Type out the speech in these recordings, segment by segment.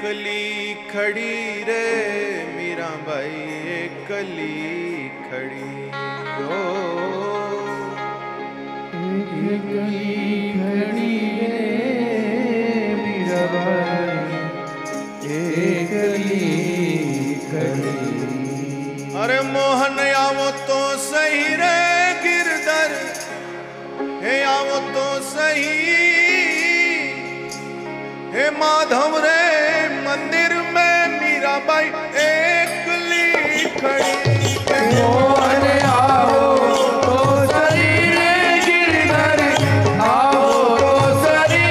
एकली खड़ी रे मीरा बाई एकली खड़ी हो। एकली खड़ी रे मीरा बाई एकली खड़ी। अरे मोहन आवो तो सही रे गिरधर, हे आवो तो सही, हे माधव रे मंदिर में मीराबाई एकली खड़ी। मोहन आओ तो सही रे गिरधर, आओ तो सही,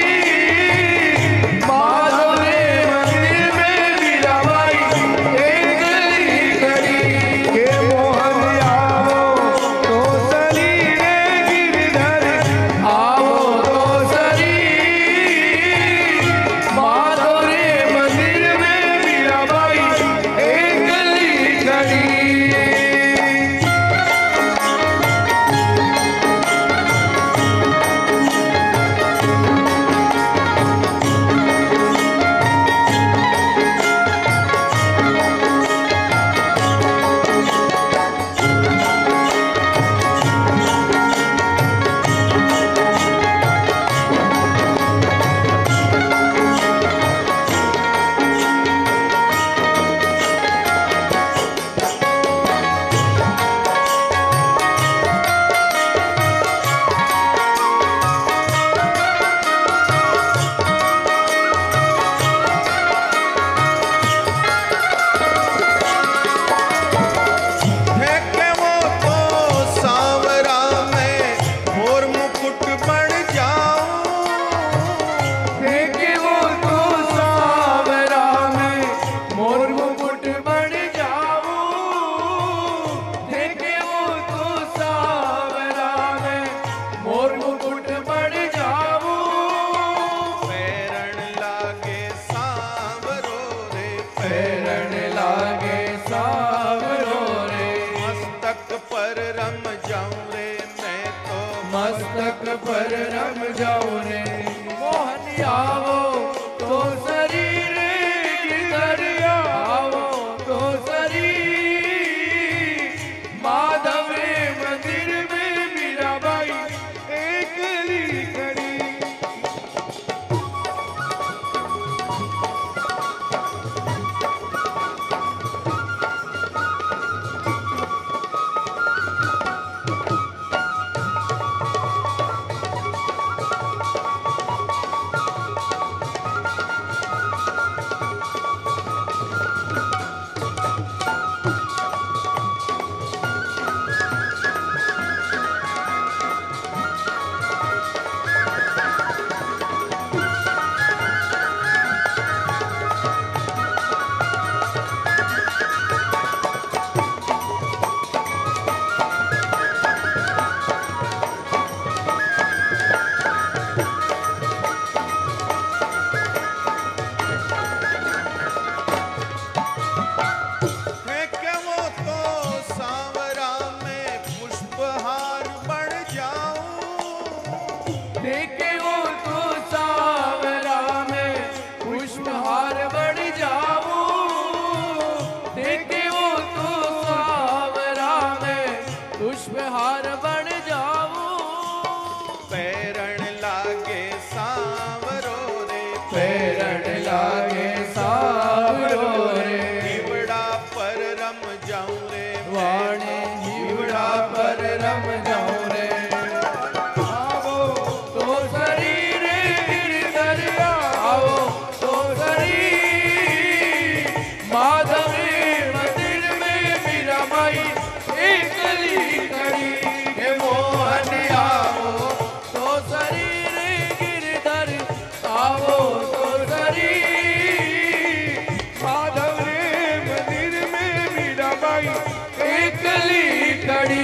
माधव रे मंदिर में मीराबाई एकली खड़ी। हे मोहन आओ तो सही रे गिरधर, आओ तो सही, माधव रे मंदिर में मीराबाई एकली खड़ी। मस्तक पर रम जाऊं रे। मोहन आवो तो शरीर गिरधर, आवो तो शरीर, माधव रे मंदिर में मीराबाई एकली खड़ी। देखे वो तो सावरा में पुष्पहार बढ़ जाऊं, देखे वो तो सावरा में पुष्पहार बढ़ जाऊं। पैरण लागे सांवरो रे, पैरण लागे सांवरो रे, हिवड़ा पर रम जाऊं रे, वाणे हिवड़ा पर रम जाऊं रे। माधव रे मंदिर में मीराबाई एकली खड़ी। हे मोहन आओ तो शरीर गिरधर, आओ तो शरीर, माधव रे मंदिर में मीराबाई एकली खड़ी।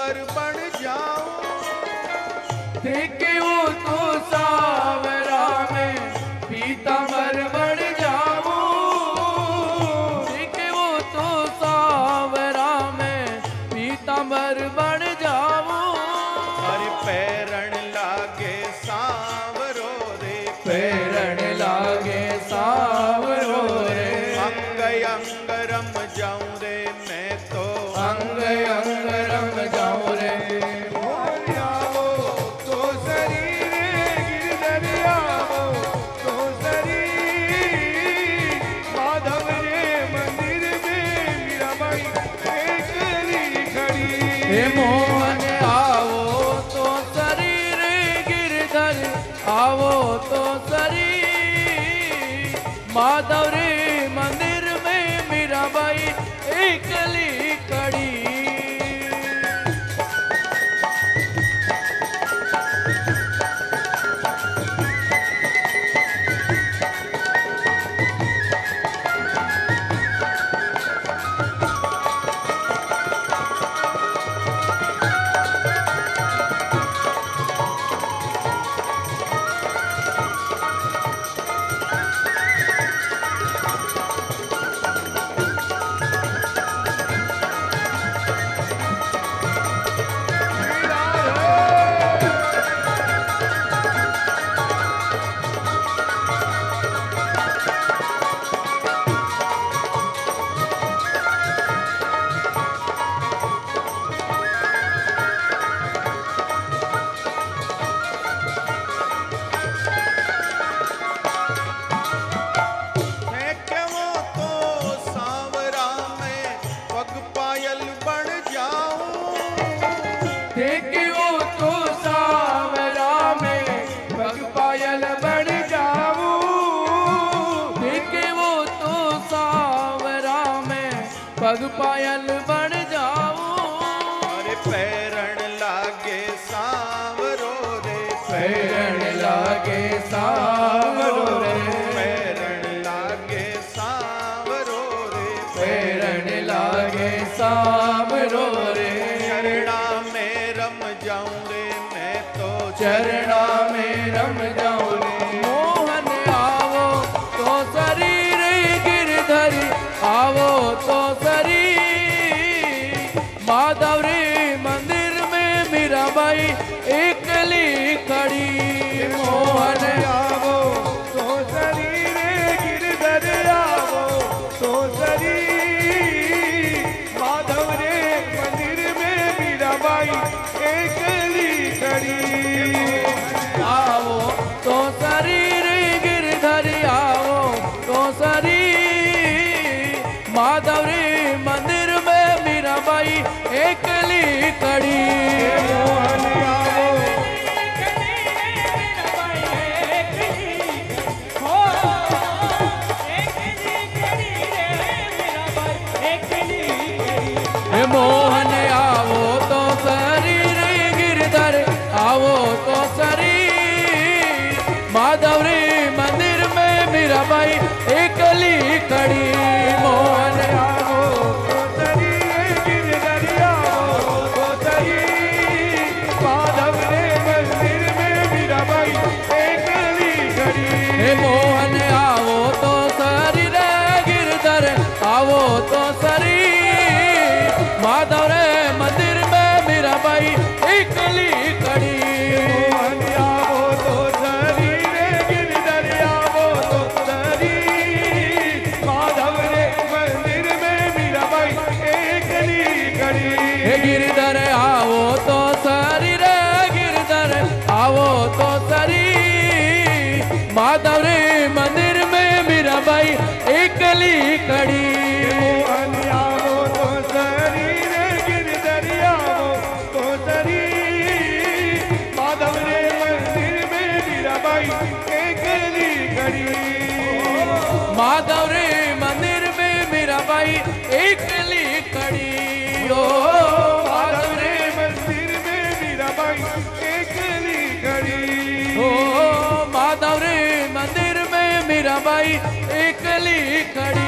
पीतांबर बन जाऊं। देखो तो सावरा में पीतांबर बन जाऊं। देखो तो सावरा में पीतांबर बन जाऊं। अरे पैरण लागे सांवरो रे, पैरण लागे सांवरो रे। अंग अंग रम जाऊं रे मैं तो, अंग अंग रम जाऊं रे। आओ तो शरीर गिरधर आओ तो शरीर, माधव रे मंदिर में मीराबाई एकली खड़ी। हे मोहन आओ तो शरीर गिरधर आओ तो शरीर, माधव रे मंदिर में मीराबाई एकली खड़ी। पग पायल बन जाऊं। अरे पैरण लागे सांवरो रे, पैरण लागे सांवरो रे। पैरण लागे सांवरो रे, पैरण लागे सांवरो रे। चरणा में रम जाऊं रे मैं तो, चरणा में रम जाऊं रे। मोहन आवो तो शरीर गिरधर आवो तो शरीर, माधव रे मंदिर में मीराबाई एकली खड़ी। मोहन आवो तो शरीर गिरधर आवो तो शरीर, माधव रे मंदिर में मीराबाई एकली खड़ी। आवो तो शरीर गिरधर आवो तो शरीर, माधव रे मंदिर में मीराबाई एकली खड़ी। मोहन आवो मोहन आवो तो शरीर गिरधर आवो तो शरीर, माधव रे मंदिर में मीराबाई एकली खड़ी। मोहन आवो तो शरीर गिरधर आवो तो शरीर, माधव रे मंदिर में मीराबाई एकली खड़ी। हे मोहन आवो तो शरीर गिरधर आवो तो शरीर, माधव रे मंदिर में मीराबाई एकली खड़ी। मोहन आवो तो शरीर गिरधर आवो तो शरीर, माधव रे मंदिर में मीराबाई एकली खड़ी। हे गिरधर आवो तो शरीर गिरधर आवो तो शरीर, माधव रे मंदिर में मीराबाई एकली खड़ी। मोहन आवो तो शरीर गिरधर आवो तो शरीर, माधव रे मंदिर में मीराबाई एकली खड़ी। माधव रे मंदिर में मीराबाई एकली खड़ी। ओ माधव रे मंदिर में मीराबाई एकली खड़ी। ओ माधव रे मंदिर में मीराबाई एकली खड़ी।